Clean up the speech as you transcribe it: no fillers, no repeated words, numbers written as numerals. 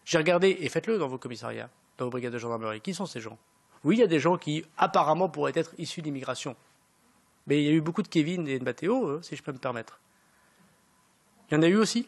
J'ai regardé, et faites-le dans vos commissariats, dans vos brigades de gendarmerie. Qui sont ces gens? Oui, il y a des gens qui, apparemment, pourraient être issus d'immigration. Mais il y a eu beaucoup de Kevin et de Mathéo, si je peux me permettre. Il y en a eu aussi.